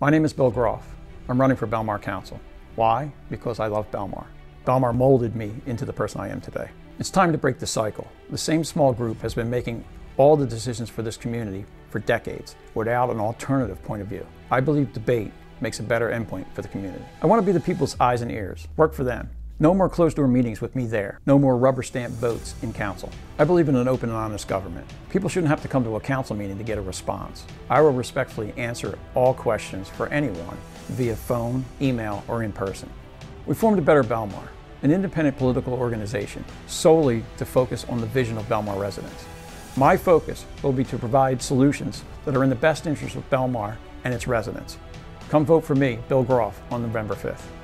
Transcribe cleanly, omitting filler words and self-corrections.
My name is Bill Groff. I'm running for Bellmawr Council. Why? Because I love Bellmawr. Bellmawr molded me into the person I am today. It's time to break the cycle. The same small group has been making all the decisions for this community for decades without an alternative point of view. I believe debate makes a better endpoint for the community. I want to be the people's eyes and ears, work for them. No more closed-door meetings with me there. No more rubber-stamp votes in council. I believe in an open and honest government. People shouldn't have to come to a council meeting to get a response. I will respectfully answer all questions for anyone via phone, email, or in person. We formed a Better Bellmawr, an independent political organization solely to focus on the vision of Bellmawr residents. My focus will be to provide solutions that are in the best interest of Bellmawr and its residents. Come vote for me, Bill Groff, on November 5th.